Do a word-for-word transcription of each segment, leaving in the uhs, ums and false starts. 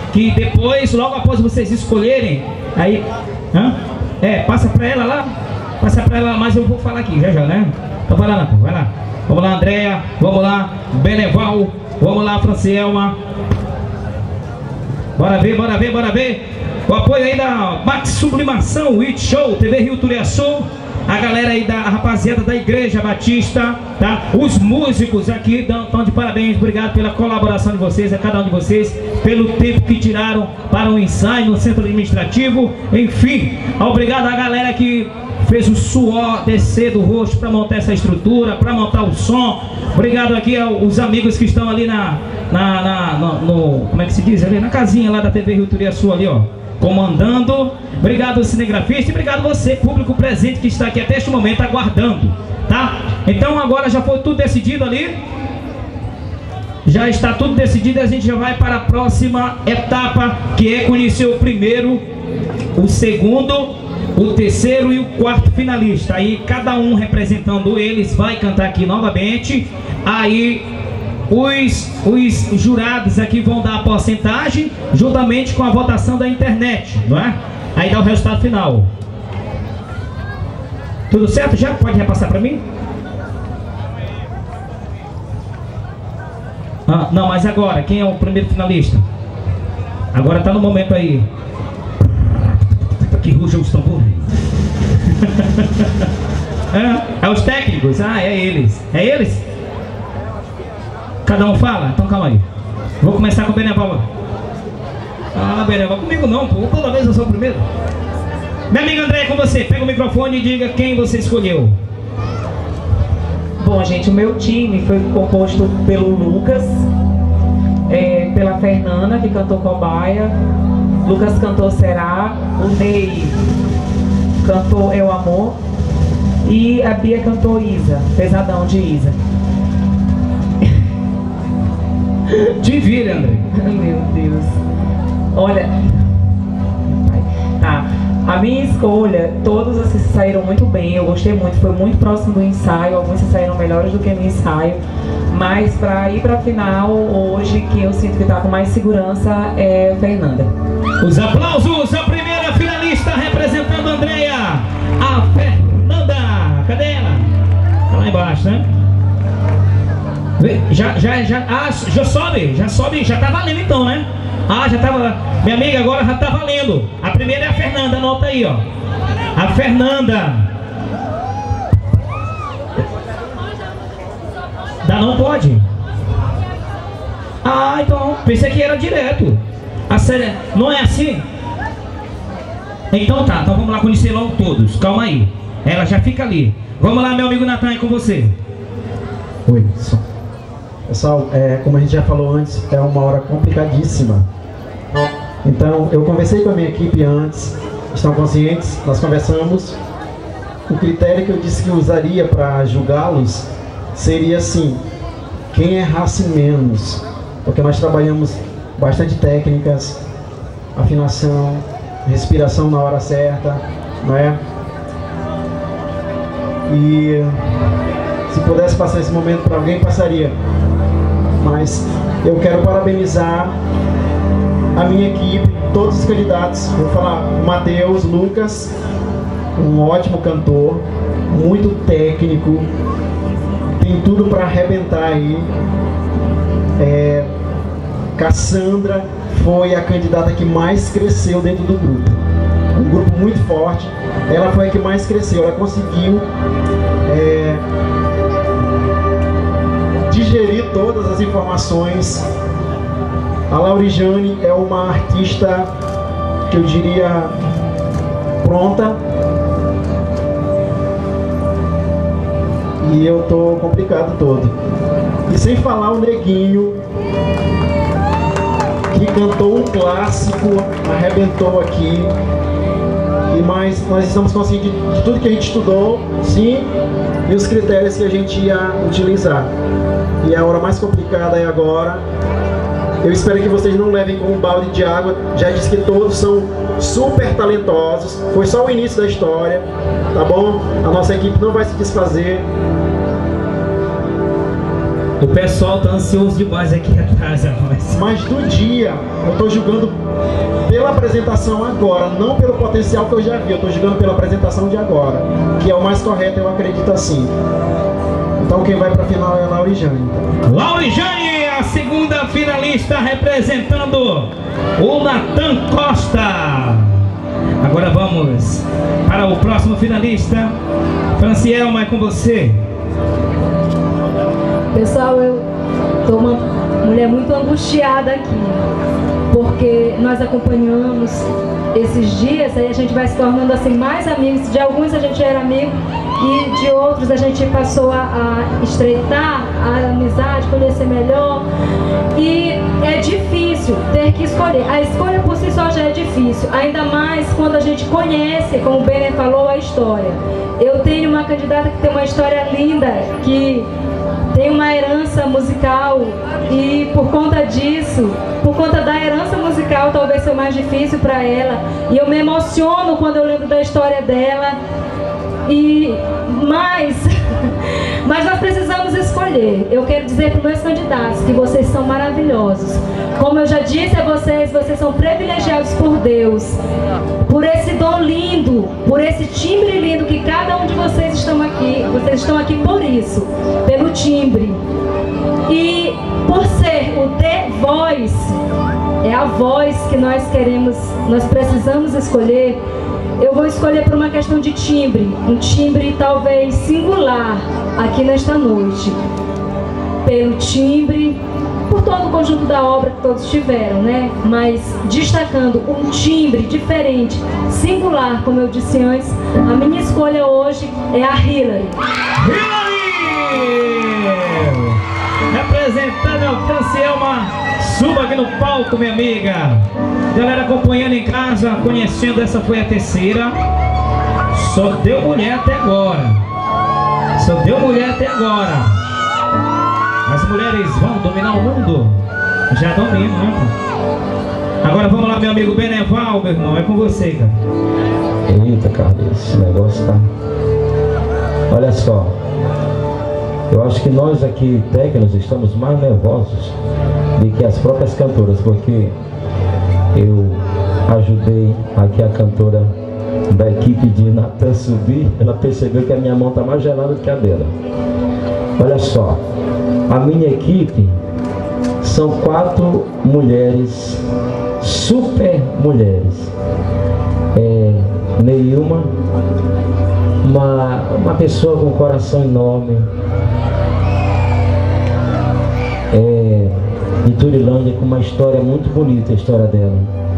Que depois, logo após vocês escolherem, aí, hã? É, passa pra ela lá, passa pra ela, mas eu vou falar aqui, já já, né? Então vai lá, vai lá. Vamos lá, Andréia, vamos lá, Beneval, vamos lá, Francielma. Bora ver, bora ver, bora ver. O apoio aí da Max Sublimação, It Show, T V Rio Turiaçu. A galera aí da a rapaziada da Igreja Batista, tá? Os músicos aqui estão de parabéns. Obrigado pela colaboração de vocês, a cada um de vocês, pelo tempo que tiraram para o ensaio no centro administrativo. Enfim, obrigado à galera que fez o suor descer do rosto para montar essa estrutura, para montar o som. Obrigado aqui aos amigos que estão ali na, na, na no, no, como é que se diz ali? Na casinha lá da T V Rio Turiaçu ali, ó, comandando. Obrigado, cinegrafista, e obrigado você, público presente que está aqui até este momento aguardando, tá? Então agora já foi tudo decidido ali. Já está tudo decidido e a gente já vai para a próxima etapa, que é conhecer o primeiro, o segundo, o terceiro e o quarto finalista. Aí cada um representando eles vai cantar aqui novamente. Aí os, os jurados aqui vão dar a porcentagem juntamente com a votação da internet, não é? Aí dá o resultado final. Tudo certo? Já pode repassar para mim? Ah, não, mas agora, quem é o primeiro finalista? Agora tá no momento aí. Que rujam os tambores. é, é os técnicos? Ah, é eles. É eles? Cada um fala? Então calma aí. Vou começar com o Beneval. Ah, Beneval, comigo não, pô. Toda vez eu sou o primeiro. Minha amiga André, com você. Pega o microfone e diga quem você escolheu. Bom, gente, o meu time foi composto pelo Lucas, é, pela Fernanda, que cantou Cobaia. Lucas cantou Será, o Ney cantou Eu Amor e a Bia cantou Isa, Pesadão de Isa. Te vira, André. Meu Deus. Olha, tá. A minha escolha, todos vocês saíram muito bem, eu gostei muito, foi muito próximo do ensaio, alguns saíram melhores do que no ensaio, mas para ir para a final hoje, que eu sinto que tá com mais segurança, é Fernanda. Os aplausos, a primeira finalista representando a Andréia, a Fernanda. Cadê ela? Tá lá embaixo, né? Já, já, já, ah, já sobe, já sobe, já tá valendo então, né? Ah, já tava, minha amiga, agora já tá valendo. A primeira é a Fernanda, anota aí, ó. A Fernanda. Dá, não pode? Ah, então, pensei que era direto. A série, não é assim? Então tá, então vamos lá conhecer logo todos. Calma aí. Ela já fica ali. Vamos lá, meu amigo Natan, é com você. Oi, pessoal. Pessoal, é, como a gente já falou antes, é uma hora complicadíssima. Então, eu conversei com a minha equipe antes, estão conscientes, nós conversamos. O critério que eu disse que usaria para julgá-los seria assim, quem errasse menos, porque nós trabalhamos bastante técnicas, afinação, respiração na hora certa, não é? E se pudesse passar esse momento para alguém, passaria. Mas eu quero parabenizar a minha equipe, todos os candidatos. Vou falar o Matheus, Lucas, um ótimo cantor, muito técnico, tem tudo para arrebentar aí. É, Cassandra foi a candidata que mais cresceu dentro do grupo, um grupo muito forte. Ela foi a que mais cresceu, ela conseguiu é, digerir todas as informações. A Laurijane é uma artista que eu diria pronta, e eu tô complicado todo. E sem falar o Neguinho, que cantou um clássico, arrebentou aqui. E mais, nós estamos conscientes de, de tudo que a gente estudou, sim, e os critérios que a gente ia utilizar. E a hora mais complicada é agora. Eu espero que vocês não levem com um balde de água. Já disse que todos são super talentosos. Foi só o início da história, tá bom? A nossa equipe não vai se desfazer. O pessoal tá ansioso demais aqui atrás, rapaz. Mas do dia, eu tô julgando pela apresentação agora, não pelo potencial que eu já vi. Eu tô julgando pela apresentação de agora, que é o mais correto, eu acredito assim. Então quem vai pra final é a Laurijane. Laurijane, a segunda finalista, representando o Natan Costa. Agora vamos para o próximo finalista. Francielma, é com você. Pessoal, eu sou uma mulher muito angustiada aqui, porque nós acompanhamos esses dias, aí a gente vai se tornando assim mais amigos. De alguns a gente era amigo e de outros a gente passou a, a estreitar a amizade, conhecer melhor. E é difícil ter que escolher. A escolha por si só já é difícil, ainda mais quando a gente conhece, como o Benner falou, a história. Eu tenho uma candidata que tem uma história linda, que tem uma herança musical, e por conta disso, por conta da herança musical, talvez seja mais difícil para ela. E eu me emociono quando eu lembro da história dela. E mas, mas nós precisamos escolher. Eu quero dizer para os meus candidatos que vocês são maravilhosos. Como eu já disse a vocês, vocês são privilegiados por Deus, por esse dom lindo, por esse timbre lindo que cada um de vocês estão aqui. Vocês estão aqui por isso, pelo timbre. E por ser o The Voice, é a voz que nós queremos, nós precisamos escolher. Eu vou escolher por uma questão de timbre, um timbre talvez singular aqui nesta noite. Pelo timbre, por todo o conjunto da obra que todos tiveram, né? Mas destacando um timbre diferente, singular, como eu disse antes, a minha escolha hoje é a Hillary. Hillary! Representando a Francielma, suba aqui no palco, minha amiga. Galera acompanhando em casa, conhecendo, essa foi a terceira. Só deu mulher até agora. Só deu mulher até agora. As mulheres vão dominar o mundo? Já dominam, né? Agora vamos lá, meu amigo Beneval, meu irmão, é com você, cara. Eita, cara, esse negócio tá... Olha só, eu acho que nós aqui, técnicos, estamos mais nervosos do que as próprias cantoras, porque eu ajudei aqui a cantora da equipe de Natan subir. Ela percebeu que a minha mão tá mais gelada do que a dela. Olha só, a minha equipe são quatro mulheres, super mulheres. É, Neilma, uma, uma pessoa com um coração enorme, é, de Turilândia, com uma história muito bonita, a história dela,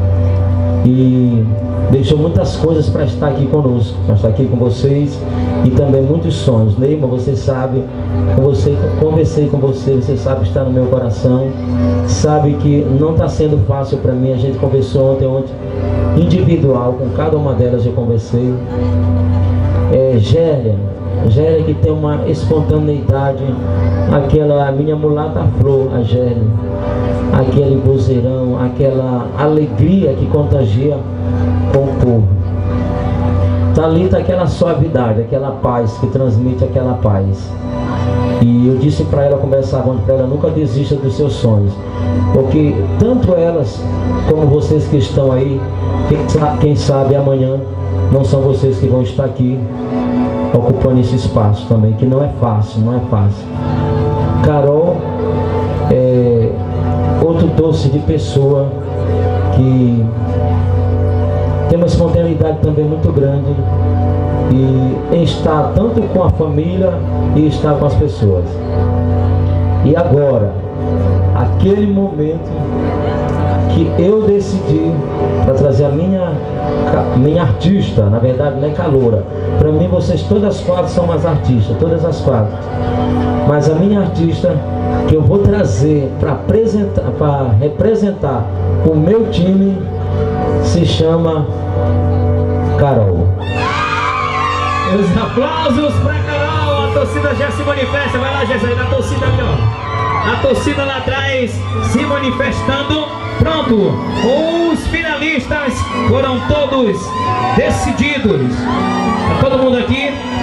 e deixou muitas coisas para estar aqui conosco, para estar aqui com vocês, e também muitos sonhos. Neima, você sabe, com você, conversei com você, você sabe que está no meu coração, sabe que não está sendo fácil para mim. A gente conversou ontem, ontem, individual, com cada uma delas eu conversei. É, Gélia, Gélia que tem uma espontaneidade, aquela minha mulata flor, a Gélia, aquele vozeirão, aquela alegria que contagia com o povo. Thalita, aquela suavidade, aquela paz, que transmite aquela paz. E eu disse para ela, conversava ontem para ela, nunca desista dos seus sonhos, porque tanto elas como vocês que estão aí, quem sabe, quem sabe amanhã não são vocês que vão estar aqui ocupando esse espaço também, que não é fácil, não é fácil. Carol é outro doce de pessoa que tem uma espontaneidade também muito grande, e em estar tanto com a família e estar com as pessoas. E agora, aquele momento que eu decidi para trazer a minha, minha artista, na verdade não é caloura, para mim vocês todas as quatro são as artistas, todas as quatro, mas a minha artista que eu vou trazer para apresentar, para representar o meu time, se chama Carol. Os aplausos para Carol, a torcida já se manifesta. Vai lá, Jéssica, a torcida ali, ó. A torcida lá atrás se manifestando. Pronto, os finalistas foram todos decididos. Tá todo mundo aqui?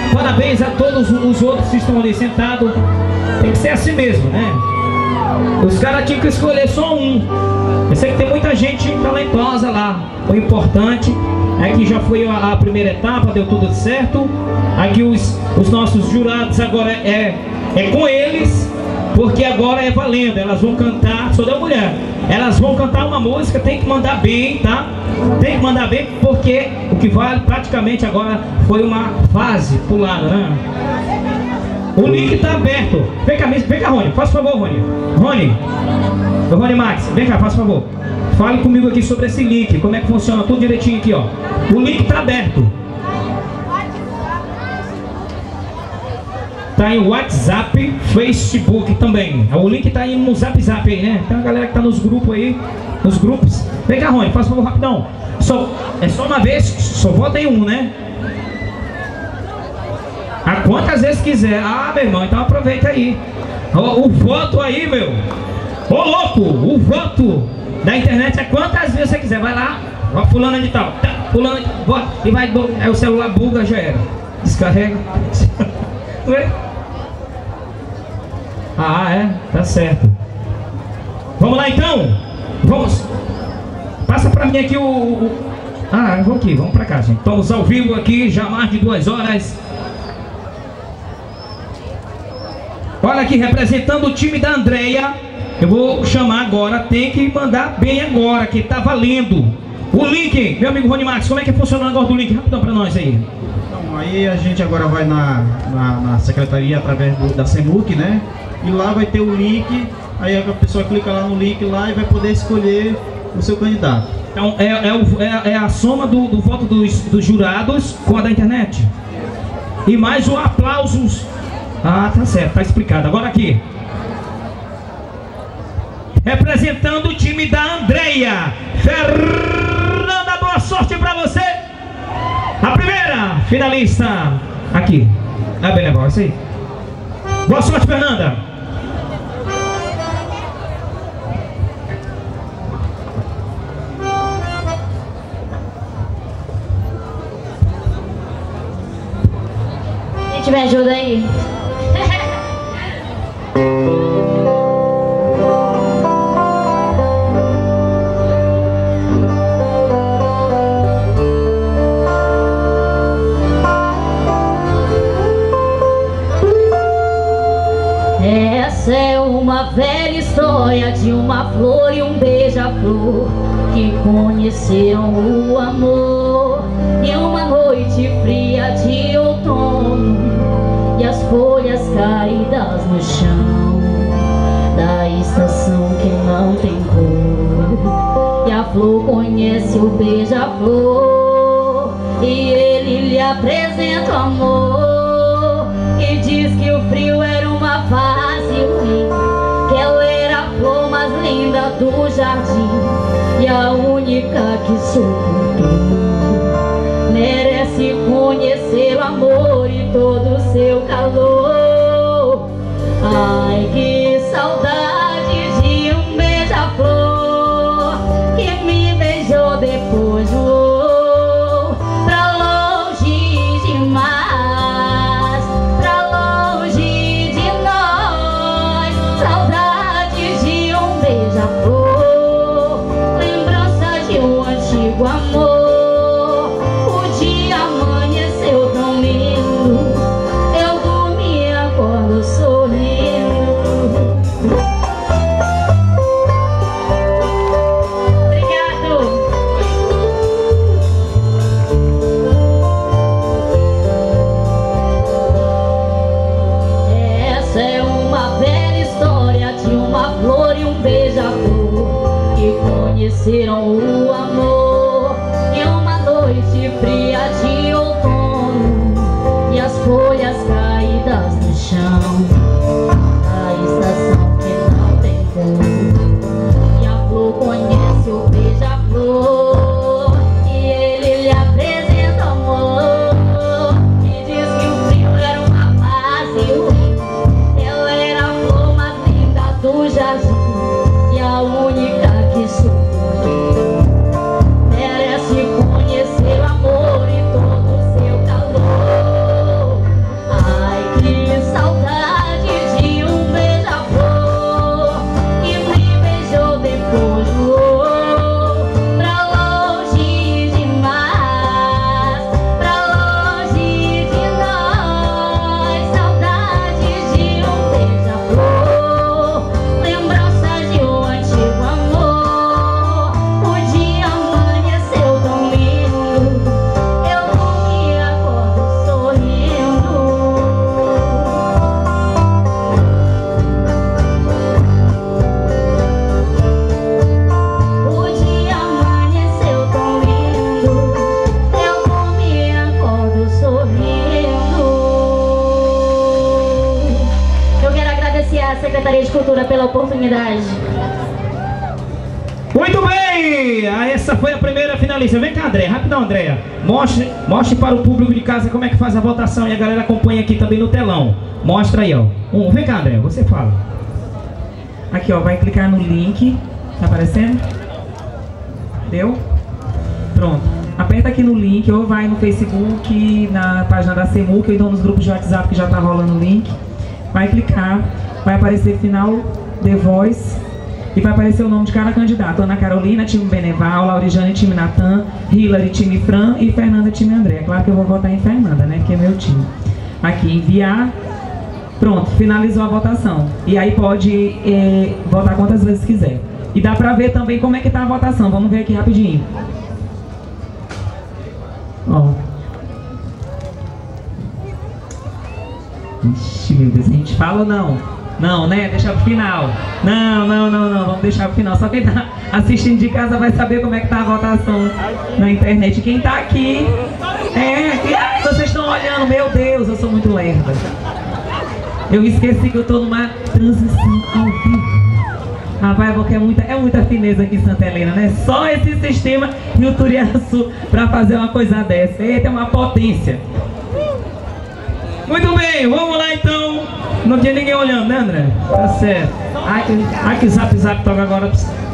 Parabéns a todos os outros que estão ali sentados. Tem que ser assim mesmo, né? Os caras tinham que escolher só um. Eu sei que tem muita gente talentosa lá. O importante é que já foi a, a primeira etapa, deu tudo certo. Aqui os, os nossos jurados agora é, é com eles, porque agora é valendo. Elas vão cantar, só da mulher. Elas vão cantar uma música, tem que mandar bem, tá? Tem que mandar bem, porque o que vale praticamente agora foi uma fase pulada, né? O link tá aberto. Vem cá, vem cá, Rony, faz favor, Rony. Rony, Rony Max, vem cá, faz favor. Fale comigo aqui sobre esse link, como é que funciona tudo direitinho aqui, ó. O link tá aberto. Tá em WhatsApp, Facebook também. O link tá aí no Zap Zap aí, né? Tem uma galera que tá nos grupos aí, nos grupos. Vem cá, Rony, faz favor rapidão. Só, é só uma vez, só vota em um, né? A quantas vezes quiser. Ah, meu irmão, então aproveita aí. O, o voto aí, meu. Ô louco, o voto da internet é quantas vezes você quiser. Vai lá, ó, fulano de tal, fulano de tal, vota, e vai, aí o celular buga, já era. Descarrega. Não é? Ah, é? Tá certo. Vamos lá então? Vamos. Passa pra mim aqui o... o... Ah, eu vou aqui, vamos pra cá, gente. Estamos ao vivo aqui, já mais de duas horas. Olha aqui, representando o time da Andréia. Eu vou chamar agora, tem que mandar bem agora, que tá valendo. O link, meu amigo Rony Max, como é que funciona o negócio do link? Rapidão pra nós aí. Então, aí a gente agora vai na, na, na secretaria através do, da SEMUC, né? E lá vai ter o link, aí a pessoa clica lá no link lá e vai poder escolher o seu candidato. Então é, é, o, é, é a soma do, do voto dos, dos jurados com a da internet. E mais o aplausos. Ah, tá certo, tá explicado. Agora aqui, representando o time da Andréia, Fernanda, boa sorte pra você. A primeira finalista aqui. Ah, bem legal, isso aí. Boa sorte, Fernanda. Gente, me ajuda aí. Essa é uma velha história de uma flor e um beija-flor que conheceram o amor em uma noite fria de outono, e as folhas caídas no chão da estação que não tem cor. E a flor conhece o beija-flor e ele lhe apresenta o amor, e diz que o frio era uma fase ruim, que ela era a flor mais linda do jardim e a única que suportou. Merece conhecer o amor e todo o seu calor. Ai, que saudade de um beija-flor que me beijou depois voou pra longe demais, pra longe de nós. Saudade de um beija-flor, lembrança de um antigo amor. Conheceram o amor em uma noite fria de outono, e as folhas caídas no chão da estação que não tem cor. E a flor conhece o beija-flor e ele lhe apresenta amor, e diz que o frio era uma fase ruim, ela era a flor mais linda do jardim e a única que suportou. Merece conhecer o amor e todo pela oportunidade. Muito bem! Ah, essa foi a primeira finalista. Vem cá, Andréia. Rapidão, Andréia. Mostre, mostre para o público de casa como é que faz a votação e a galera acompanha aqui também no telão. Mostra aí, ó. Um, vem cá, Andréia. Você fala. Aqui, ó. Vai clicar no link. Tá aparecendo? Deu? Pronto. Aperta aqui no link ou vai no Facebook, na página da CEMUC, ou então nos grupos de WhatsApp que já tá rolando o link. Vai clicar. Vai aparecer final The Voice. E vai aparecer o nome de cada candidato. Ana Carolina, time Beneval, Laurijane, time Natan, Hilary, time Fran e Fernanda, time André. Claro que eu vou votar em Fernanda, né? Que é meu time. Aqui, enviar. Pronto, finalizou a votação. E aí pode eh, votar quantas vezes quiser. E dá pra ver também como é que tá a votação. Vamos ver aqui rapidinho. Ó. Ixi, meu Deus, a gente fala ou não? Não, né? Deixar pro final. Não, não, não, não. Vamos deixar pro final. Só quem tá assistindo de casa vai saber como é que tá a votação na internet. Quem tá aqui... É, aqui... Ai, vocês estão olhando. Meu Deus, eu sou muito lerda. Eu esqueci que eu tô numa transição ao vivo. Rapaz, porque é muita, é muita fineza aqui em Santa Helena, né? Só esse sistema e o Turiaçu pra fazer uma coisa dessa. Eita, é uma potência. Muito bem, vamos lá então. Não tinha ninguém olhando, né, André? Tá certo. Ai, que, ai, que zap zap toca agora.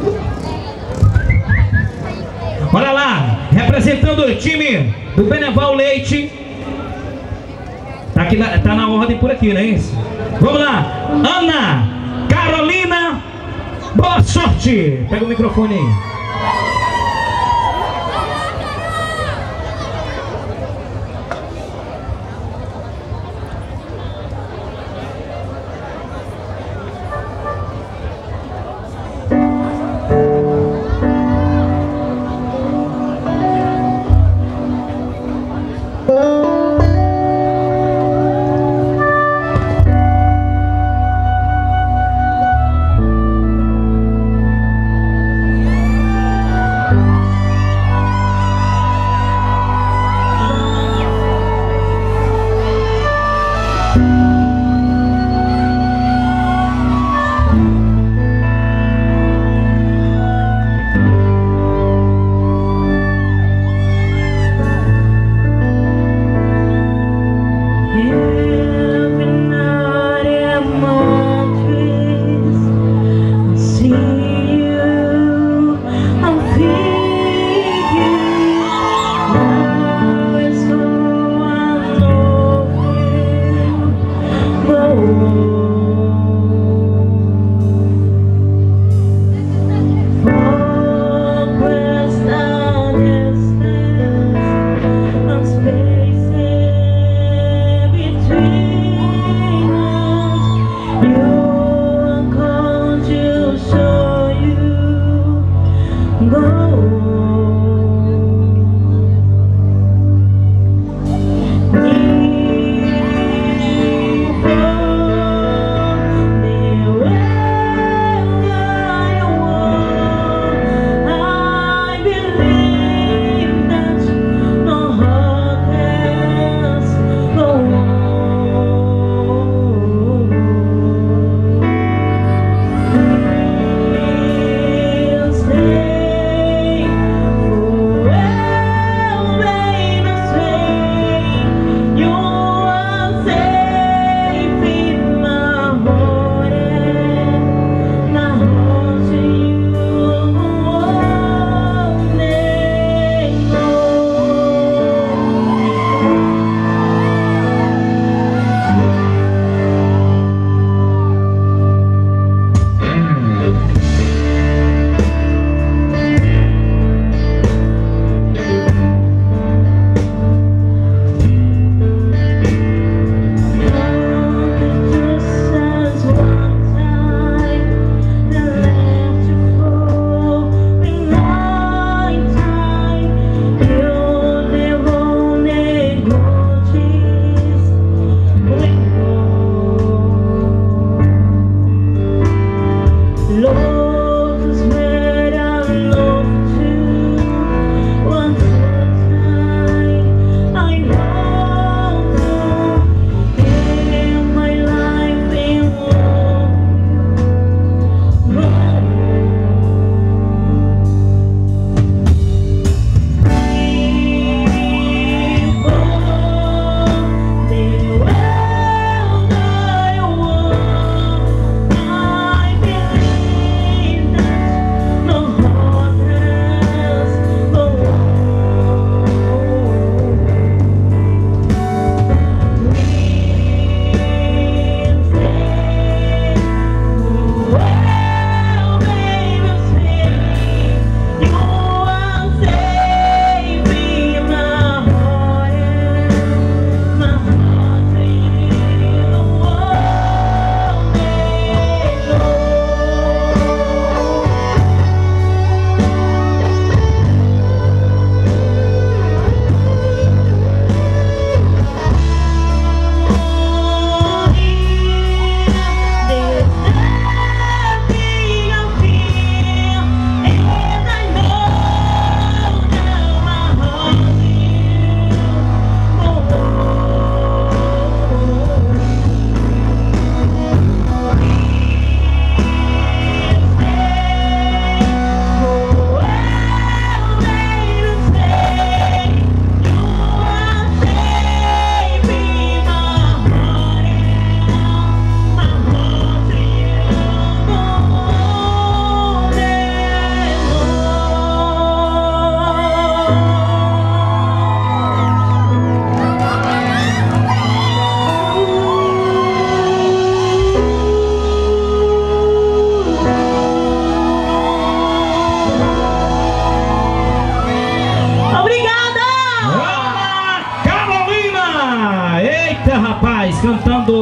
Olha lá, representando o time do Beneval Leite. Tá, aqui na, tá na ordem por aqui, não é isso? Vamos lá, Ana Carolina, boa sorte. Pega o microfone aí.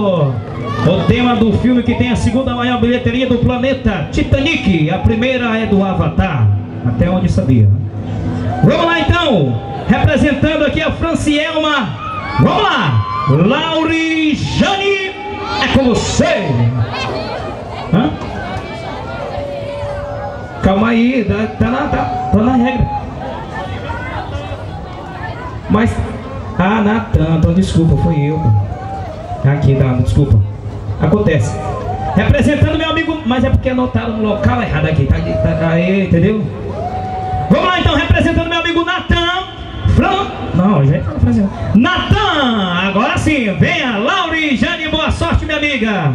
O tema do filme que tem a segunda maior bilheteria do planeta, Titanic. A primeira é do Avatar, até onde sabia. Vamos lá então, representando aqui a Francielma. Vamos lá, Lauri Jane, é com você. Hã? Calma aí, tá, tá, na, tá, tá na regra. Mas, ah, Natan, então desculpa, foi eu. Aqui, tá, desculpa. Acontece. Representando meu amigo, mas é porque anotaram no local errado aqui, tá, tá aí, entendeu? Vamos lá então, representando meu amigo Natan. Fran... Não, já tá apresentando. Natan, agora sim, venha, Lauri Jane, boa sorte, minha amiga.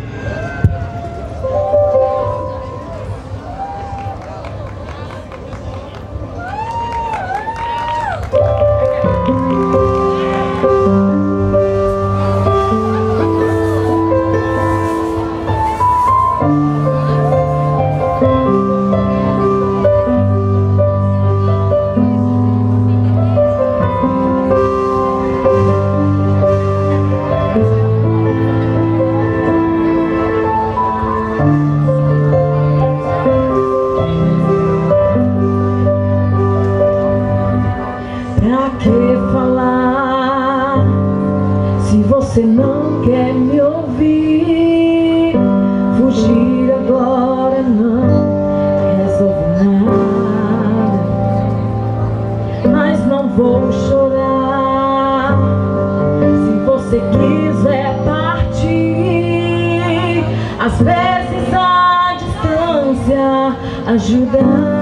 Você não quer me ouvir, fugir agora não resolve nada. Mas não vou chorar se você quiser partir. Às vezes a distância ajuda,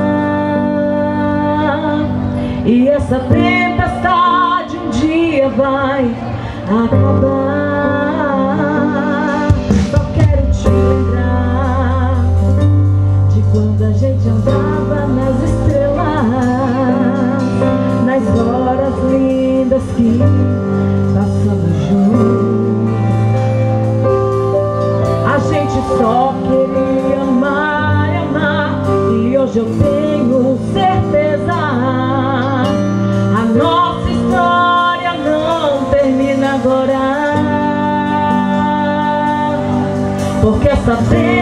e essa tempestade um dia vai acabar. Só quero te lembrar de quando a gente andava nas estrelas, nas horas lindas que passamos juntos. A gente só queria amar e amar, e hoje eu tenho certeza a nossa história não termina agora, porque essa